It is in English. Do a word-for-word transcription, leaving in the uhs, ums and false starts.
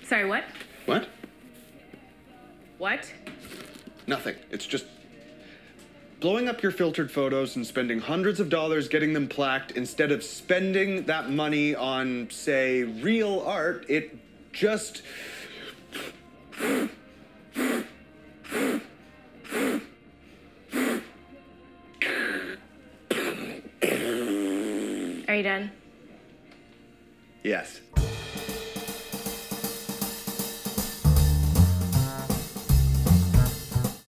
Sorry, what? What? What? Nothing. It's just blowing up your filtered photos and spending hundreds of dollars getting them plaqued instead of spending that money on, say, real art. It just... Are you done? Yes.